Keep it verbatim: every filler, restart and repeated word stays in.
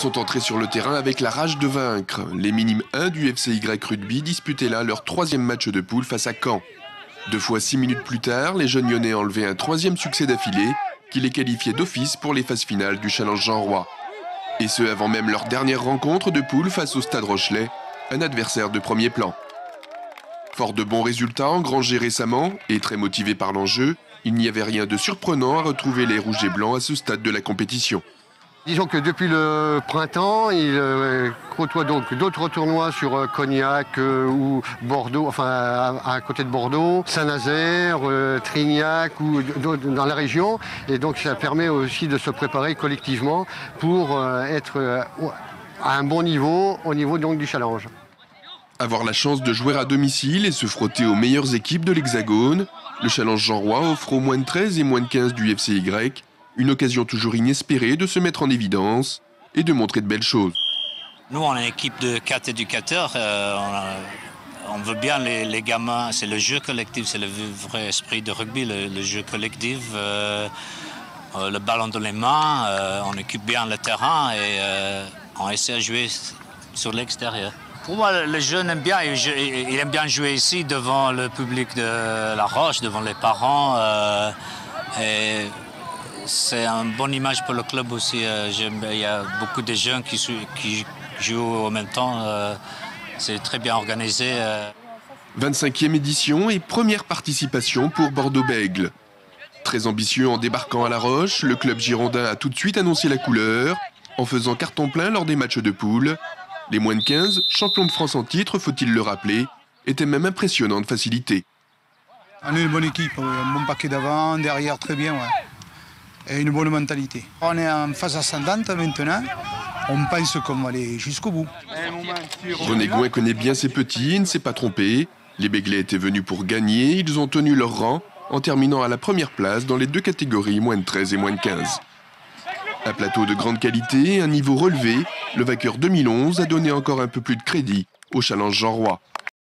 sont entrés sur le terrain avec la rage de vaincre. Les Minimes un du F C Y Rugby disputaient là leur troisième match de poule face à Caen. Deux fois six minutes plus tard, les jeunes Lyonnais enlevaient un troisième succès d'affilée qui les qualifiait d'office pour les phases finales du Challenge Jean Roy. Et ce avant même leur dernière rencontre de poule face au Stade Rochelais, un adversaire de premier plan. Fort de bons résultats engrangés récemment et très motivés par l'enjeu, il n'y avait rien de surprenant à retrouver les rouges et blancs à ce stade de la compétition. Disons que depuis le printemps, il euh, côtoie donc d'autres tournois sur euh, Cognac euh, ou Bordeaux, enfin à, à côté de Bordeaux, Saint-Nazaire, euh, Trignac ou dans la région. Et donc ça permet aussi de se préparer collectivement pour euh, être euh, à un bon niveau, au niveau donc du challenge. Avoir la chance de jouer à domicile et se frotter aux meilleures équipes de l'Hexagone, le Challenge Jean Roy offre aux moins de treize et moins de quinze du F C Y une occasion toujours inespérée de se mettre en évidence et de montrer de belles choses. Nous, on est une équipe de quatre éducateurs. Euh, on, a, on veut bien les, les gamins. C'est le jeu collectif, c'est le vrai esprit de rugby, le, le jeu collectif. Euh, euh, le ballon dans les mains, euh, on occupe bien le terrain et euh, on essaie de jouer sur l'extérieur. Pour moi, le jeune aime bien, il, il aime bien jouer ici devant le public de La Roche, devant les parents. Euh, et c'est une bonne image pour le club aussi. Il y a beaucoup de jeunes qui, qui jouent en même temps. C'est très bien organisé. vingt-cinquième édition et première participation pour Bordeaux-Bègles. Très ambitieux en débarquant à La Roche, le club girondin a tout de suite annoncé la couleur en faisant carton plein lors des matchs de poule. Les moins de quinze, champions de France en titre, faut-il le rappeler, étaient même impressionnants de facilité. On est une bonne équipe, un bon paquet d'avant, derrière très bien, ouais. Et une bonne mentalité. On est en phase ascendante maintenant, on pense qu'on va aller jusqu'au bout. René Gouin connaît bien ses petits et ne s'est pas trompé. Les Béglais étaient venus pour gagner, ils ont tenu leur rang en terminant à la première place dans les deux catégories moins de treize et moins de quinze. Un plateau de grande qualité, un niveau relevé, le vainqueur deux mille onze a donné encore un peu plus de crédit au Challenge Jean Roy.